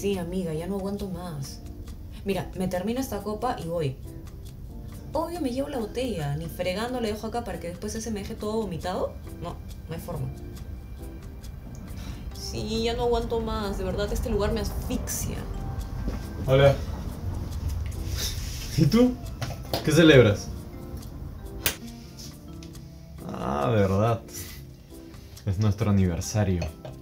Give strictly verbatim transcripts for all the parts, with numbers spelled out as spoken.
Sí, amiga, ya no aguanto más. Mira, me termino esta copa y voy. Obvio me llevo la botella, ni fregando le dejo acá para que después ese me deje todo vomitado. No, no hay forma. Sí, ya no aguanto más, de verdad este lugar me asfixia. Hola. ¿Y tú? ¿Qué celebras? Ah, verdad. Es nuestro aniversario.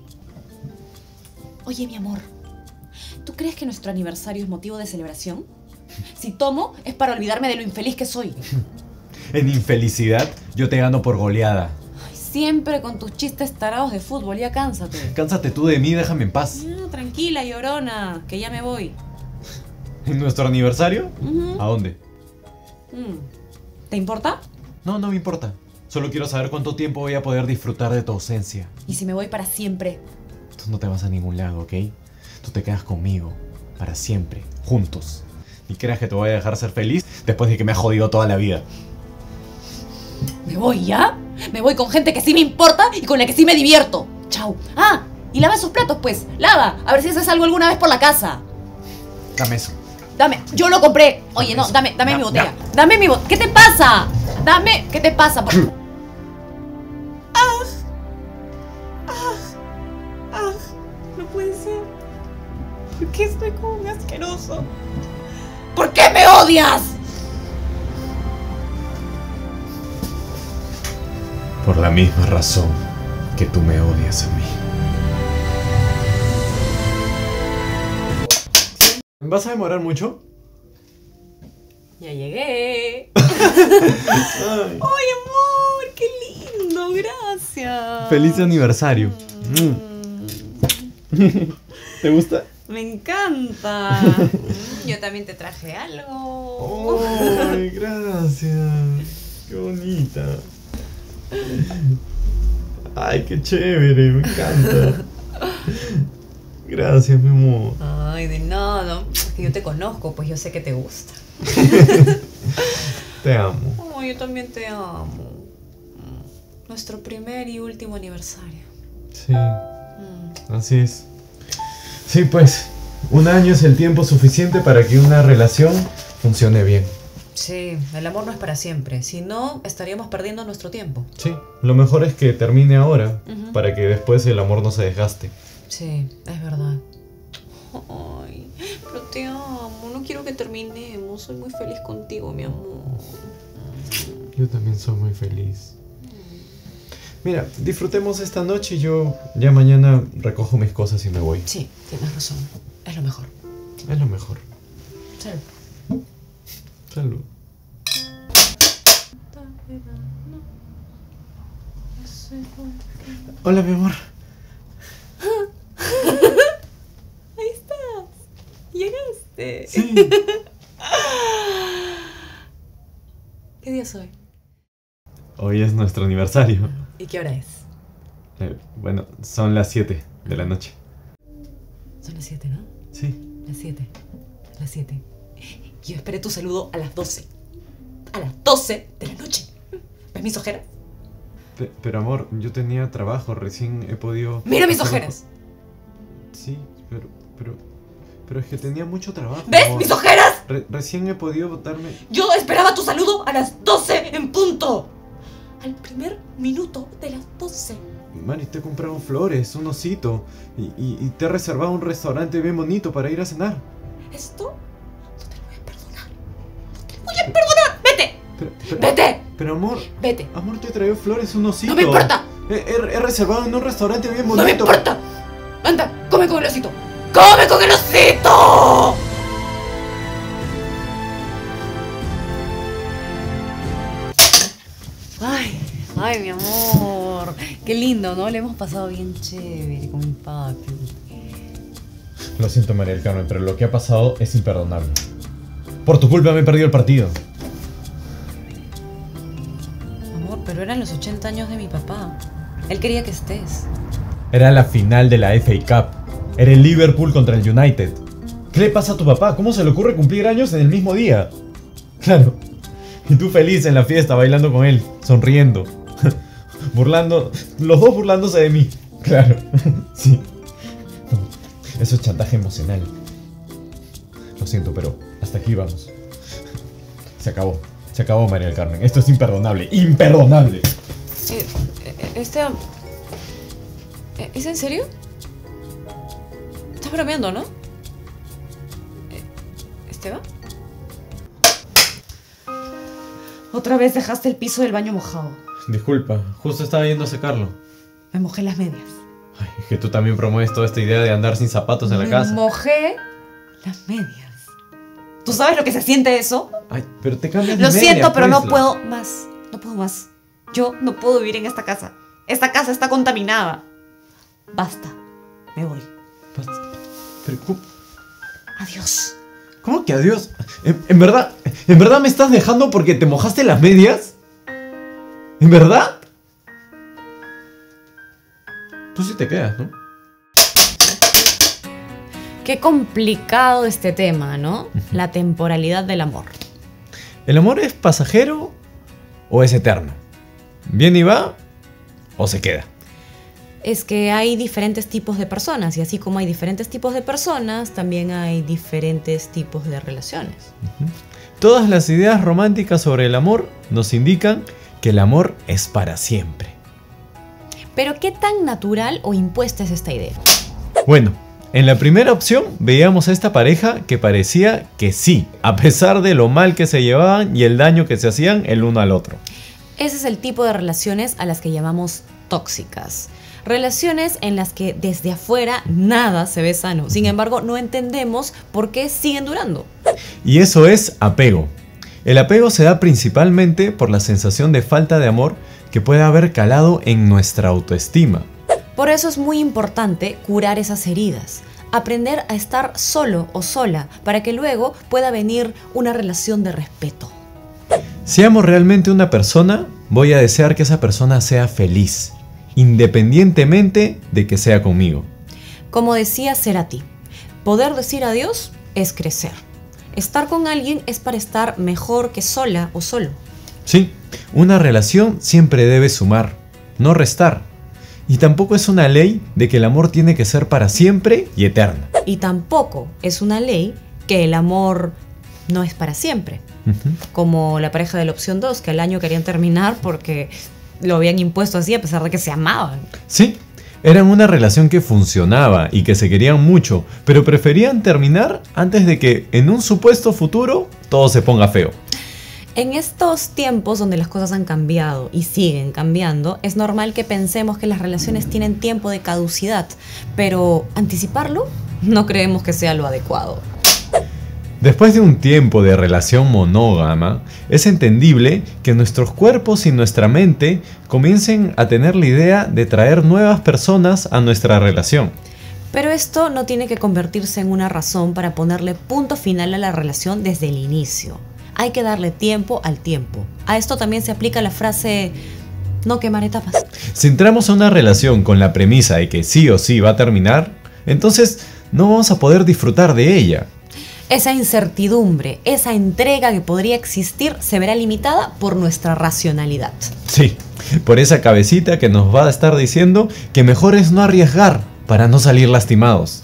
Oye, mi amor, ¿tú crees que nuestro aniversario es motivo de celebración? Si tomo, es para olvidarme de lo infeliz que soy. En infelicidad, yo te gano por goleada. Ay, siempre con tus chistes tarados de fútbol, ya cánsate. Cánsate tú de mí, déjame en paz. No, tranquila, llorona, que ya me voy. ¿En nuestro aniversario? Uh-huh. ¿A dónde? Mm. ¿Te importa? No, no me importa. Solo quiero saber cuánto tiempo voy a poder disfrutar de tu ausencia. ¿Y si me voy para siempre? Tú no te vas a ningún lado, ¿ok? Tú te quedas conmigo, para siempre, juntos. Ni creas que te voy a dejar ser feliz después de que me has jodido toda la vida. ¿Me voy ya? Me voy con gente que sí me importa y con la que sí me divierto. Chau. Ah, y lava esos platos, pues. Lava, a ver si haces algo alguna vez por la casa. Dame eso. Dame, yo lo compré. Oye, no, dame, dame No, mi botella. no. Dame mi botella. ¿Qué te pasa? Dame, ¿qué te pasa? Por... ¡Ah! ¡Ah! ¡Ah! No puede ser. ¿Por qué estoy como un asqueroso? ¿Por qué me odias? Por la misma razón que tú me odias a mí. ¿Vas a demorar mucho? Ya llegué. Ay. ¡Ay, amor! ¡Qué lindo! Gracias. Feliz aniversario. Mm. ¿Te gusta? Me encanta. Yo también te traje algo. Ay, gracias. Qué bonita. Ay, qué chévere, me encanta. Gracias, mi amor. Ay, de nada. Es que yo te conozco, pues yo sé que te gusta. Te amo. Oh, yo también te amo. Nuestro primer y último aniversario. Sí, Mm. así es. Sí, pues, un año es el tiempo suficiente para que una relación funcione bien. Sí, el amor no es para siempre. Si no, estaríamos perdiendo nuestro tiempo. Sí, lo mejor es que termine ahora, Ujú. para que después el amor no se desgaste. Sí, es verdad. Ay, pero te amo. No quiero que terminemos. Soy muy feliz contigo, mi amor. Yo también soy muy feliz. Mira, disfrutemos esta noche y yo ya mañana recojo mis cosas y me voy. Sí, tienes razón. Es lo mejor. Es lo mejor. Salud. Salud. Hola, mi amor. Ahí estás. Llegaste. Sí. ¿Qué día es hoy? Hoy es nuestro aniversario. ¿Y qué hora es? Eh, bueno, son las siete de la noche. Son las siete, ¿no? Sí. Las siete. Las siete. Yo esperé tu saludo a las doce. A las doce de la noche. ¿Ves mis ojeras? Pe- pero amor, yo tenía trabajo, recién he podido... ¡Mira mis hacer- ojeras! Sí, pero, pero, pero es que tenía mucho trabajo. ¿Ves amor. mis ojeras? Re- recién he podido darme... Yo esperaba tu saludo a las doce en punto. Al primer minuto de las doce. Mari, te he comprado flores, un osito, y, y, y te he reservado un restaurante bien bonito para ir a cenar. Esto no te lo voy a perdonar. No te lo voy a perdonar. ¡Vete! Pero, pero, ¡Vete! pero amor, ¡Vete! amor, te he traído flores, un osito. ¡No me importa! He, he- he reservado en un restaurante bien bonito. ¡No me importa! ¡Anda! ¡Come con el osito! ¡Come con el osito! Ay, ay, mi amor. Qué lindo, ¿no? Le hemos pasado bien chévere con mi papi. Lo siento, María del Carmen, pero lo que ha pasado es imperdonable. Por tu culpa me he perdido el partido. Amor, pero eran los ochenta años de mi papá. Él quería que estés. Era la final de la F A Cup. Era el Liverpool contra el United. ¿Qué le pasa a tu papá? ¿Cómo se le ocurre cumplir años en el mismo día? Claro. Y tú feliz en la fiesta, bailando con él, sonriendo. Burlando. Los dos burlándose de mí. Claro. Sí. Eso es chantaje emocional. Lo siento, pero hasta aquí vamos. Se acabó. Se acabó, María del Carmen. Esto es imperdonable. ¡Imperdonable! Eh, Esteban... ¿Es en serio? Estás bromeando, ¿no? ¿Esteban? Otra vez dejaste el piso del baño mojado. Disculpa, justo estaba yendo a secarlo. Me mojé las medias. Ay, es que tú también promueves toda esta idea de andar sin zapatos en la Me casa. mojé las medias. ¿Tú sabes lo que se siente eso? Ay, pero te cambias de Lo media, siento, pero pues, no la- puedo más. No puedo más. Yo no puedo vivir en esta casa. Esta casa está contaminada. Basta. Me voy. Basta. Pero, ¿cómo, Adiós. cómo que adiós? ¿En, en verdad, ¿En verdad me estás dejando porque te mojaste las medias? ¿En verdad? Tú sí te quedas, ¿no? Qué complicado este tema, ¿no? La temporalidad del amor. ¿El amor es pasajero o es eterno? ¿Viene y va o se queda? Es que hay diferentes tipos de personas y así como hay diferentes tipos de personas, también hay diferentes tipos de relaciones. Todas las ideas románticas sobre el amor nos indican que el amor es para siempre. Pero ¿qué tan natural o impuesta es esta idea? Bueno, en la primera opción veíamos a esta pareja que parecía que sí, a pesar de lo mal que se llevaban y el daño que se hacían el uno al otro. Ese es el tipo de relaciones a las que llamamos tóxicas. Relaciones en las que desde afuera nada se ve sano. Sin embargo, no entendemos por qué siguen durando. Y eso es apego. El apego se da principalmente por la sensación de falta de amor que puede haber calado en nuestra autoestima. Por eso es muy importante curar esas heridas. Aprender a estar solo o sola para que luego pueda venir una relación de respeto. Si amo realmente a una persona, voy a desear que esa persona sea feliz, independientemente de que sea conmigo. Como decía Cerati, poder decir adiós es crecer. Estar con alguien es para estar mejor que sola o solo. Sí, una relación siempre debe sumar, no restar. Y tampoco es una ley de que el amor tiene que ser para siempre y eterno. Y tampoco es una ley que el amor no es para siempre. Uh-huh. Como la pareja de la opción dos, que al año querían terminar porque lo habían impuesto así a pesar de que se amaban. Sí, eran una relación que funcionaba y que se querían mucho, pero preferían terminar antes de que en un supuesto futuro todo se ponga feo. En estos tiempos donde las cosas han cambiado y siguen cambiando, es normal que pensemos que las relaciones tienen tiempo de caducidad, pero anticiparlo no creemos que sea lo adecuado. Después de un tiempo de relación monógama, es entendible que nuestros cuerpos y nuestra mente comiencen a tener la idea de traer nuevas personas a nuestra relación. Pero esto no tiene que convertirse en una razón para ponerle punto final a la relación desde el inicio. Hay que darle tiempo al tiempo. A esto también se aplica la frase no quemar etapas. Si entramos a una relación con la premisa de que sí o sí va a terminar, entonces no vamos a poder disfrutar de ella. Esa incertidumbre, esa entrega que podría existir se verá limitada por nuestra racionalidad. Sí, por esa cabecita que nos va a estar diciendo que mejor es no arriesgar para no salir lastimados.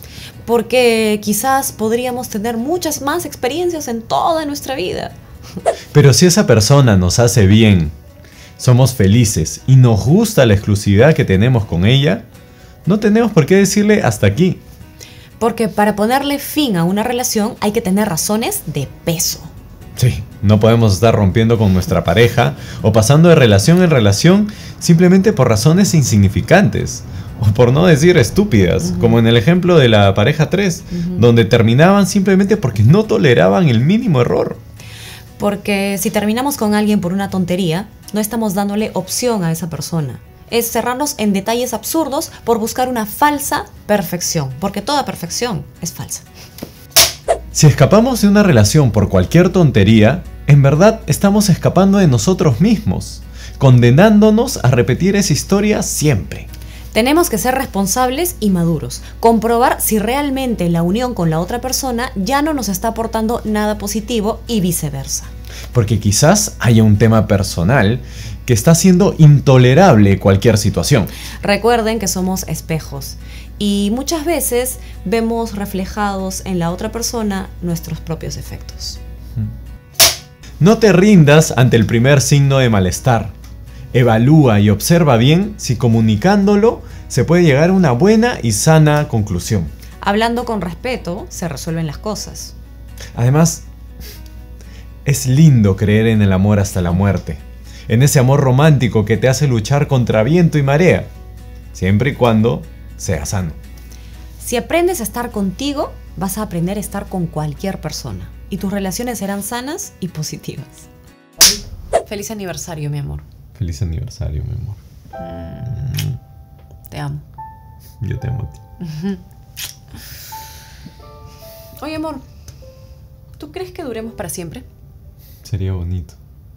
Porque quizás podríamos tener muchas más experiencias en toda nuestra vida. Pero si esa persona nos hace bien, somos felices y nos gusta la exclusividad que tenemos con ella, no tenemos por qué decirle hasta aquí. Porque para ponerle fin a una relación hay que tener razones de peso. Sí, no podemos estar rompiendo con nuestra pareja o pasando de relación en relación simplemente por razones insignificantes. O por no decir estúpidas, uh-huh. como en el ejemplo de la pareja tres, uh-huh. donde terminaban simplemente porque no toleraban el mínimo error. Porque si terminamos con alguien por una tontería, no estamos dándole opción a esa persona. Es cerrarnos en detalles absurdos por buscar una falsa perfección, porque toda perfección es falsa. Si escapamos de una relación por cualquier tontería, en verdad estamos escapando de nosotros mismos, condenándonos a repetir esa historia siempre. Tenemos que ser responsables y maduros, comprobar si realmente la unión con la otra persona ya no nos está aportando nada positivo y viceversa. Porque quizás haya un tema personal que está haciendo intolerable cualquier situación. Recuerden que somos espejos Y muchas veces vemos reflejados en la otra persona nuestros propios efectos. No te rindas ante el primer signo de malestar. Evalúa y observa bien si comunicándolo se puede llegar a una buena y sana conclusión. Hablando con respeto, se resuelven las cosas. Además, es lindo creer en el amor hasta la muerte. En ese amor romántico que te hace luchar contra viento y marea. Siempre y cuando sea sano. Si aprendes a estar contigo, vas a aprender a estar con cualquier persona. Y tus relaciones serán sanas y positivas. Feliz aniversario, mi amor. Feliz aniversario, mi amor. Mm, te amo. Yo te amo a ti. Uh-huh. Oye, amor, ¿tú crees que duremos para siempre? Sería bonito.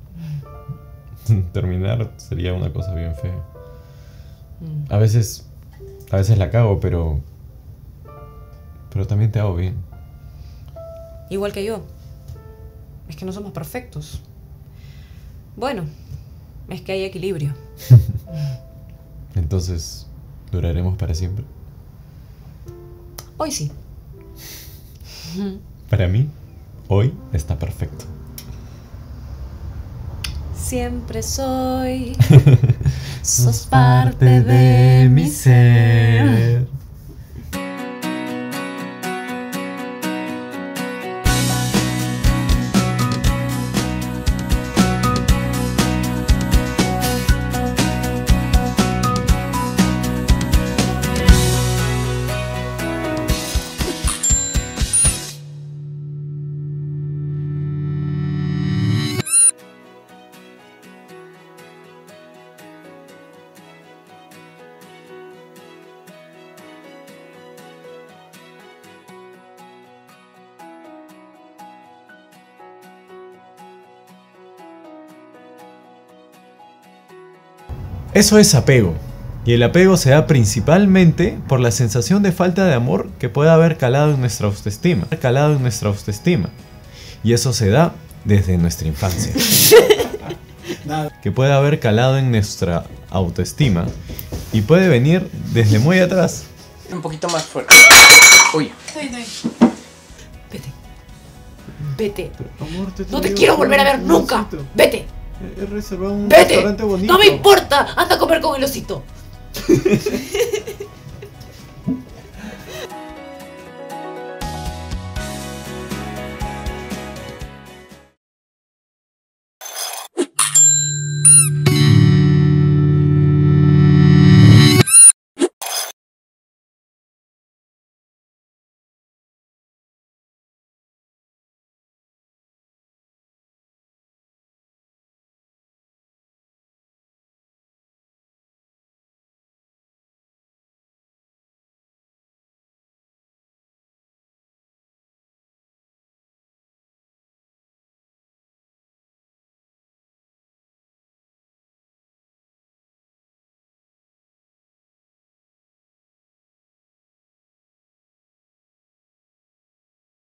Terminar sería una cosa bien fea. Mm. A veces, a veces la cago, pero, pero también te hago bien. Igual que yo. Es que no somos perfectos. Bueno, es que hay equilibrio. Entonces, ¿duraremos para siempre? Hoy sí. Para mí, hoy está perfecto. Siempre soy. Sos parte de mi ser. Eso es apego. Y el apego se da principalmente por la sensación de falta de amor que puede haber calado en nuestra autoestima. Calado en nuestra autoestima. Y eso se da desde nuestra infancia. Que puede haber calado en nuestra autoestima y puede venir desde muy atrás. Un poquito más fuerte. Uy. Vete. Vete. Pero, amor, te No te traigo quiero volver a ver un nunca. osito. Vete. He reservado un Vete. restaurante bonito. No me importa. Anda a comer con el osito.